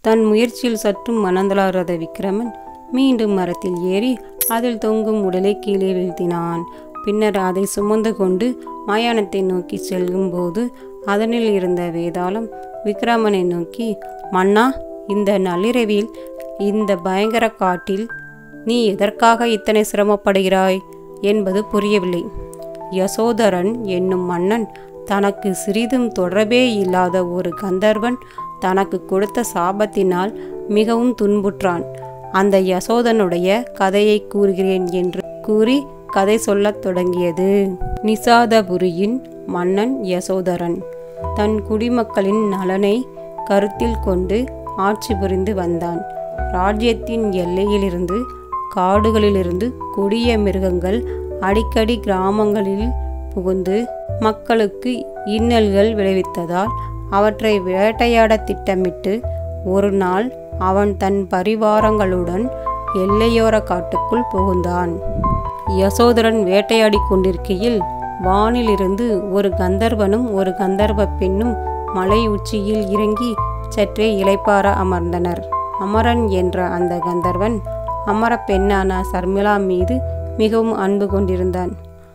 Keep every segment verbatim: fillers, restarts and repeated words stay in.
தன் முயற்சியில் சற்றும் மனந்தளாராத விக்கிரமன் மீண்டும் மரத்தில் ஏறி அதில் தொங்கும் உடலை கீழே வீழ்த்தினான். பின்னர் அதை சுமந்து கொண்டு மயானத்தை நோக்கி செல்லும்போது அதனில் இருந்த வேதாளம் விக்கிரமனை நோக்கி, மன்னா, இந்த நள்ளிரவில் இந்த பயங்கர காட்டில் நீ எதற்காக இத்தனை சிரமப்படுகிறாய் என்பது புரியவில்லை. யசோதரன் என்னும் மன்னன் தனக்கு சிறிதும் தொடர்பே இல்லாத ஒரு கந்தர்வன் தனக்கு கொடுத்த சாபத்தினால் மிகவும் துன்புற்றான். அந்த யசோதனுடைய கதையை கூறுகிறேன் என்று கூறி கதை சொல்லத் தொடங்கியது. நிசாதபுரியின் மன்னன் யசோதரன் தன் குடிமக்களின் நலனை கருத்தில் கொண்டு ஆட்சி புரிந்து வந்தான். ராஜ்யத்தின் எல்லையிலிருந்து காடுகளிலிருந்து கொடிய மிருகங்கள் அடிக்கடி கிராமங்களில் புகுந்து மக்களுக்கு இன்னல்கள் விளைவித்ததால் அவற்றை வேட்டையாட திட்டமிட்டு ஒரு நாள் அவன் தன் பரிவாரங்களுடன் எல்லையோர காட்டுக்குள் புகுந்தான். யசோதரன் வேட்டையாடி கொண்டிருக்கையில் வானிலிருந்து ஒரு கந்தர்வனும் ஒரு கந்தர்வ பெண்ணும் மலை உச்சியில் இறங்கி சற்றே இளைப்பார அமர்ந்தனர். அமரன் என்ற அந்த கந்தர்வன் அமர பெண்ணான சர்மிளா மீது மிகவும் அன்பு கொண்டிருந்தான்.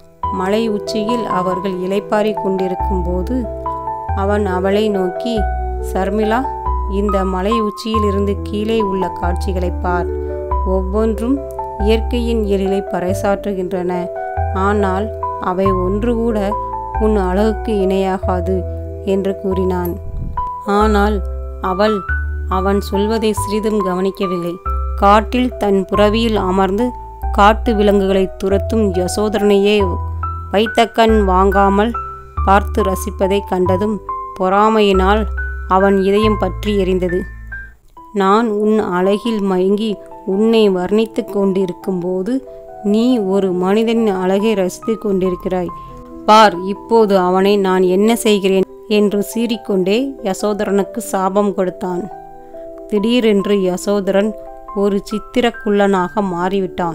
மலை உச்சியில் அவர்கள் இளைப்பாரி கொண்டிருக்கும் போது அவன் அவளை நோக்கி, சர்மிளா, இந்த மலை உச்சியில் இருந்து கீழே உள்ள காட்சிகளை பார். ஒவ்வொன்றும் இயற்கையின் எழிலை பறைசாற்றுகின்றன. ஆனால் அவை ஒன்று கூட உன் அழகுக்கு இணையாகாது என்று கூறினான். ஆனால் அவள் அவன் சொல்வதை சிறிதும் கவனிக்கவில்லை. காட்டில் தன் புறவியில் அமர்ந்து காட்டு விலங்குகளை துரத்தும் யசோதரனையே வைத்த கண் வாங்காமல் பார்த்து ரசிப்பதை கண்டதும் பொறாமையினால் அவன் இதயம் பற்றி எரிந்தது. நான் உன் அழகில் மயங்கி உன்னை வர்ணித்து கொண்டிருக்கும் போது நீ ஒரு மனிதனின் அழகை ரசித்து கொண்டிருக்கிறாய். பார், இப்போது அவனை நான் என்ன செய்கிறேன் என்று சீறிக்கொண்டே யசோதரனுக்கு சாபம் கொடுத்தான். திடீரென்று யசோதரன் ஒரு சித்திரக்குள்ளனாக மாறிவிட்டான்.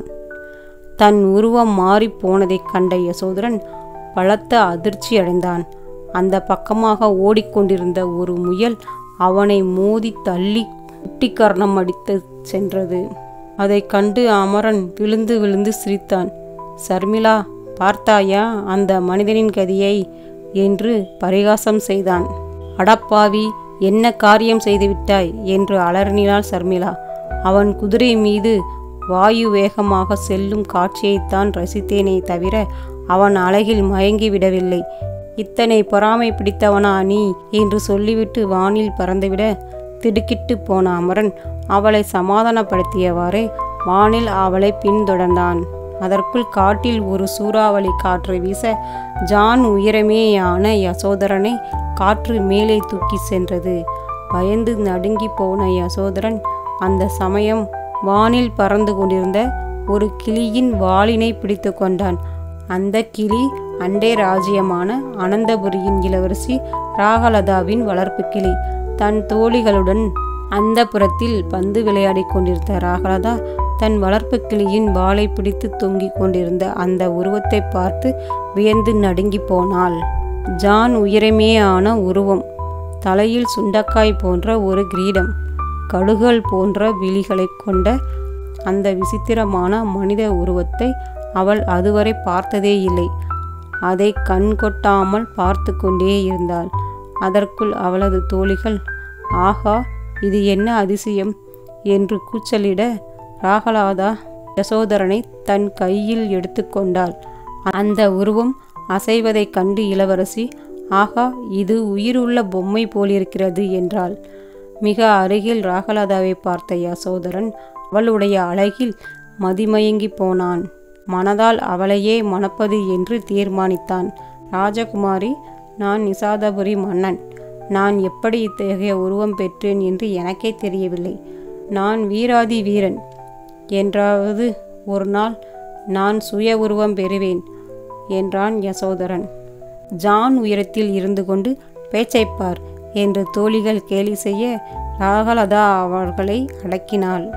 தன் உருவம் மாறி போனதைக் கண்ட யசோதரன் பலத்த அதிர்ச்சி அடைந்தான். அந்த பக்கமாக ஓடிக்கொண்டிருந்த ஒரு முயல் அவனை மோதி தள்ளி குட்டிக்கரணம் அடித்து சென்றது. அதை கண்டு அமரன் விழுந்து விழுந்து சிரித்தான். சர்மிளா, பார்த்தாயா அந்த மனிதனின் கதியை என்று பரிகாசம் செய்தான். அடப்பாவி, என்ன காரியம் செய்துவிட்டாய் என்று அலறினாள் சர்மிளா. அவன் குதிரை மீது வாயு வேகமாக செல்லும் காட்சியைத்தான் ரசித்தேனே தவிர அவன் அழகில் மயங்கி விடவில்லை. இத்தனை பொறாமை பிடித்தவனா நீ என்று சொல்லிவிட்டு வானில் பறந்துவிட திடுக்கிட்டு போன அமரன் அவளை சமாதானப்படுத்தியவாறே வானில் அவளை பின்தொடர்ந்தான். அதற்குள் காட்டில் ஒரு சூறாவளி காற்று வீச ஜான் உயரமேயான யசோதரனை காற்று மேலே தூக்கி சென்றது. பயந்து நடுங்கி போன யசோதரன் அந்த சமயம் வானில் பறந்து கொண்டிருந்த ஒரு கிளியின் வாலினை பிடித்து கொண்டான். அந்த கிளி அண்டை ராஜ்யமான அனந்தபுரியின் இளவரசி ராகலதாவின் வளர்ப்பு கிளி. தன் தோழிகளுடன் அந்த புறத்தில் பந்து விளையாடி கொண்டிருந்த ராகலதா தன் வளர்ப்பு கிளியின் வாளை பிடித்து தொங்கிக் கொண்டிருந்த அந்த உருவத்தை பார்த்து வியந்து நடுங்கி போனாள். ஜான் உயரமேயான உருவம், தலையில் சுண்டக்காய் போன்ற ஒரு கிரீடம், கடுகள் போன்ற விழிகளை கொண்ட அந்த விசித்திரமான மனித உருவத்தை அவள் அதுவரை பார்த்ததே இல்லை. அதை கண் கொட்டாமல் பார்த்து கொண்டே இருந்தாள். அதற்குள் அவளது தோழிகள், ஆகா, இது என்ன அதிசயம் என்று கூச்சலிட ராகலாதா யசோதரனை தன் கையில் எடுத்து கொண்டாள். அந்த உருவம் அசைவதைக் கண்டு இளவரசி, ஆகா, இது உயிருள்ள பொம்மை போலிருக்கிறது என்றாள். மிக அருகில் ராகலாதாவை பார்த்த யசோதரன் அவளுடைய அழகில் மதிமயங்கி போனான். மனதால் அவளையே மணப்பது என்று தீர்மானித்தான். ராஜகுமாரி, நான் நிசாதபுரி மன்னன். நான் எப்படி இத்தகைய உருவம் பெற்றேன் என்று எனக்கே தெரியவில்லை. நான் வீராதி வீரன். என்றாவது ஒரு நாள் நான் சுய உருவம் பெறுவேன் என்றான் யசோதரன். ஜான் உயரத்தில் இருந்து கொண்டு பேச்சைப்பார் என்று தோழிகள் கேலி செய்ய ராகலதா அவர்களை அடக்கினாள்.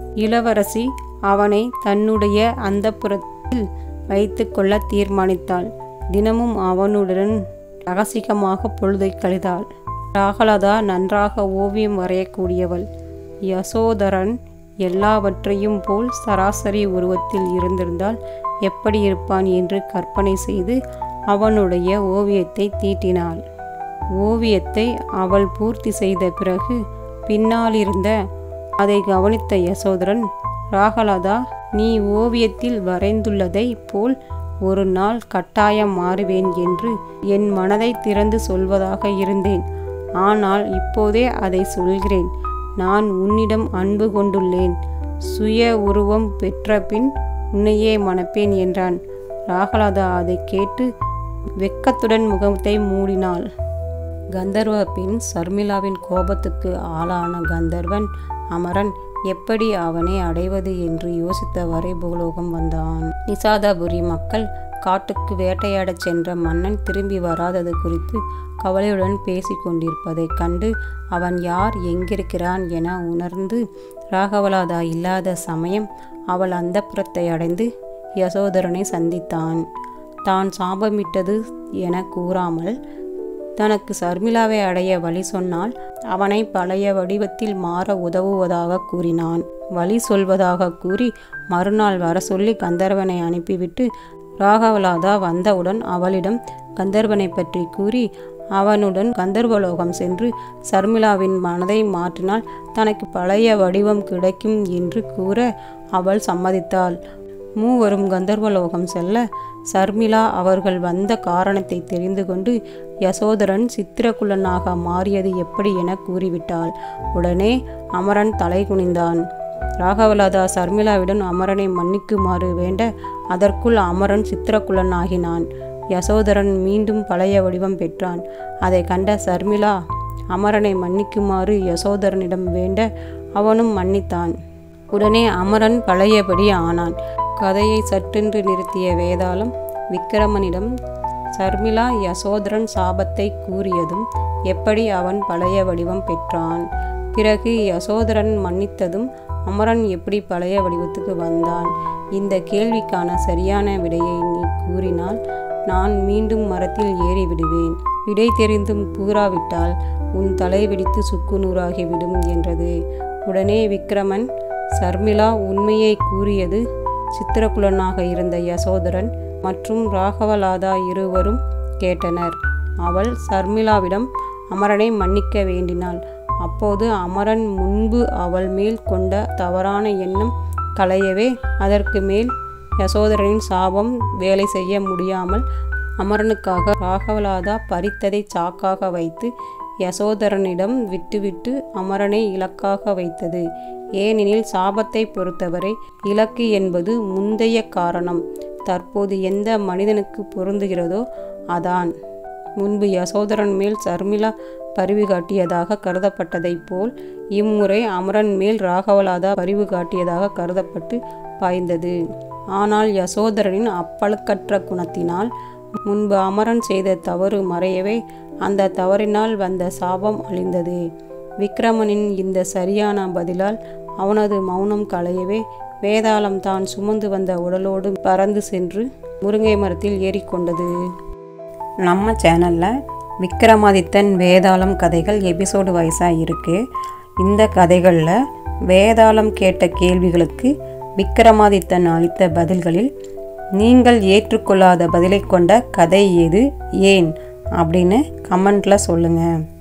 இளவரசி அவனை தன்னுடைய அந்தப்புறத்தில் வைத்து கொள்ள தீர்மானித்தாள். தினமும் அவனுடன் ரகசியமாக பொழுதை கழித்தாள். ராகலதா நன்றாக ஓவியம் வரையக்கூடியவள். யசோதரன் எல்லாவற்றையும் போல் சராசரி உருவத்தில் இருந்திருந்தால் எப்படி இருப்பான் என்று கற்பனை செய்து அவனுடைய ஓவியத்தை தீட்டினாள். ஓவியத்தை அவள் பூர்த்தி செய்த பிறகு பின்னாலிருந்த அதை கவனித்த யசோதரன், ராகலதா, நீ ஓவியத்தில் வரைந்துள்ளதை போல் ஒரு நாள் கட்டாயம் மாறுவேன் என்று என் மனதை திறந்து சொல்வதாக இருந்தேன். ஆனால் இப்போதே அதை சொல்கிறேன். நான் உன்னிடம் அன்பு கொண்டுள்ளேன். சுய உருவம் பெற்ற பின் உன்னையே மணப்பேன் என்றான். ராகலதா அதை கேட்டு வெட்கத்துடன் முகத்தை மூடினாள். கந்தர்வ பெண் சர்மிளாவின் கோபத்துக்கு ஆளான கந்தர்வன் அமரன் எப்படி அவனை அடைவது என்று யோசித்தவரை பூலோகம் வந்தான். நிசாதபுரி மக்கள் காட்டுக்கு வேட்டையாடச் சென்ற மன்னன் திரும்பி வராதது குறித்து கவலையுடன் பேசி கொண்டிருப்பதைக் கண்டு அவன் யார், எங்கிருக்கிறான் என உணர்ந்து ராகவலாதா இல்லாத சமயம் அவள் அந்தப்புறத்தை அடைந்து யசோதரனை சந்தித்தான். தான் சாபமிட்டது என கூறாமல் தனக்கு சர்மிளாவை அடைய வழி சொன்னால் அவனை பழைய வடிவத்தில் மாற உதவுவதாக கூறினான். வழி சொல்வதாக கூறி மறுநாள் வர சொல்லி கந்தர்வனை அனுப்பிவிட்டு ராகவலாதா வந்தவுடன் அவளிடம் கந்தர்வனை பற்றி கூறி அவனுடன் கந்தர்வலோகம் சென்று சர்மிளாவின் மனதை மாற்றினால் தனக்கு பழைய வடிவம் கிடைக்கும் என்று கூற அவள் சம்மதித்தாள். மூவரும் கந்தர்வலோகம் செல்ல சர்மிளா அவர்கள் வந்த காரணத்தை தெரிந்து கொண்டு யசோதரன் சித்திரகுலனாக மாறியது எப்படி என கூறிவிட்டாள். உடனே அமரன் தலை குனிந்தான். ராகவலாதா சர்மிளாவிடம் அமரனை மன்னிக்குமாறு வேண்ட அதற்குள் அமரன் சித்திரகுலனாகினான். யசோதரன் மீண்டும் பழைய வடிவம் பெற்றான். அதை கண்ட சர்மிளா அமரனை மன்னிக்குமாறு யசோதரனிடம் வேண்ட அவனும் மன்னித்தான். உடனே அமரன் பழையபடி ஆனான். கதையை சற்றென்று நிறுத்திய வேதாளம் விக்கிரமனிடம் சர்மிளா யசோதரன் சாபத்தை கூறியதும் எப்படி அவன் பழைய வடிவம் பெற்றான், பிறகு யசோதரன் மன்னித்ததும் அமரன் எப்படி பழைய வடிவத்துக்கு வந்தான், இந்த கேள்விக்கான சரியான விடையை நீ கூறினால் நான் மீண்டும் மரத்தில் ஏறிவிடுவேன். விடை தெரிந்தும் கூறாவிட்டால் உன் தலை வெடித்து சுக்குநூறாகிவிடும் என்றது. உடனே விக்கிரமன், சர்மிளா உண்மையை கூறியது சித்திரகுலனாக இருந்த யசோதரன் மற்றும் ராகவலாதா இருவரும் கேட்டனர். அவள் சர்மிளாவிடம் அமரனை மன்னிக்க வேண்டினாள். அப்போது அமரன் முன்பு அவள் மேல் கொண்ட தவறான எண்ணம் களையவே அதற்கு மேல் யசோதரனின் சாபம் வேலை செய்ய முடியாமல் அமரனுக்காக ராகவலாதா பறித்ததை சாக்காக வைத்து யசோதரனிடம் விட்டுவிட்டு அமரனை இலக்காக வைத்தது. ஏனெனில் சாபத்தை பொறுத்தவரை இலக்கு என்பது முந்தைய காரணம் தற்போது எந்த மனிதனுக்கு பொருந்துகிறதோ அதான். முன்பு யசோதரன் மேல் சர்மிளா பரிவு காட்டியதாக கருதப்பட்டதை போல் இம்முறை அமரன் மேல் ராகவலாதா பரிவு காட்டியதாக கருதப்பட்டு பாய்ந்தது. ஆனால் யசோதரனின் அப்பழுக்கற்ற குணத்தினால் முன்பு அமரன் செய்த தவறு மறையவே அந்த தவறினால் வந்த சாபம் அழிந்தது. விக்கிரமனின் இந்த சரியான பதிலால் அவனது மௌனம் களையவே வேதாளம் தான் சுமந்து வந்த உடலோடு பறந்து சென்று முருங்கை மரத்தில் ஏறிக்கொண்டது. நம்ம சேனலில் விக்ரமாதித்தன் வேதாளம் கதைகள் எபிசோடு வைஸாக இருக்குது. இந்த கதைகளில் வேதாளம் கேட்ட கேள்விகளுக்கு விக்ரமாதித்தன் அளித்த பதில்களில் நீங்கள் ஏற்றுக்கொள்ளாத பதிலை கொண்ட கதை எது, ஏன் அப்படின்னு கமெண்ட்டில் சொல்லுங்கள்.